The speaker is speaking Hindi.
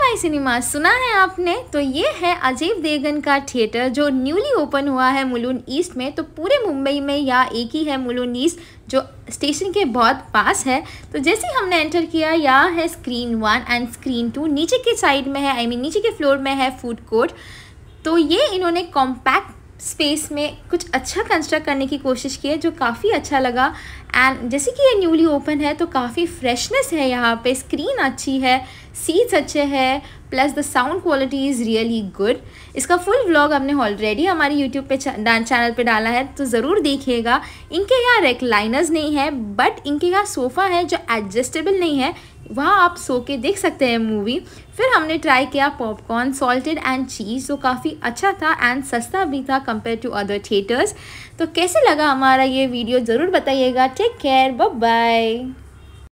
आई सिनेमा सुना है आपने? तो ये है अजय देवगन का थिएटर जो न्यूली ओपन हुआ है मुलुंड ईस्ट में। तो पूरे मुंबई में या एक ही है मुलुंड ईस्ट जो स्टेशन के बहुत पास है। तो जैसे ही हमने एंटर किया, यहाँ है स्क्रीन 1 एंड स्क्रीन 2। नीचे के साइड में है, नीचे के फ्लोर में है फूड कोर्ट। तो ये इन्होंने कॉम्पैक्ट स्पेस में कुछ अच्छा कंस्ट्रक्ट करने की कोशिश की है जो काफ़ी अच्छा लगा। एंड जैसे कि ये न्यूली ओपन है तो काफ़ी फ्रेशनेस है यहाँ पे, स्क्रीन अच्छी है, सीट्स अच्छे हैं, plus the sound quality is really good. इसका फुल व्लॉग हमने ऑलरेडी हमारे यूट्यूब पे चैनल पे डाला है, तो ज़रूर देखिएगा। इनके यहाँ रेक्लाइनर्स नहीं है, बट इनके यहाँ सोफ़ा है जो एडजस्टेबल नहीं है, वहाँ आप सो के देख सकते हैं मूवी। फिर हमने ट्राई किया पॉपकॉर्न सॉल्टेड एंड चीज़, जो काफ़ी अच्छा था एंड सस्ता भी था कंपेयर टू अदर थिएटर्स। तो कैसे लगा हमारा ये वीडियो ज़रूर बताइएगा। Take care, bye bye.